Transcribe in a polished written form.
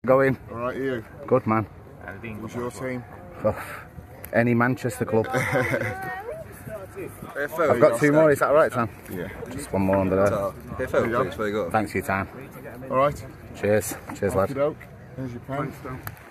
Going? Alright, you? Good, man. What's your team? Oh, any Manchester club. I've got two more, is that right, Sam? Yeah. Just one more under there. Please, very good. Thanks for your time. Alright. Cheers. Cheers, lad. Okey-doke. Here's your pen.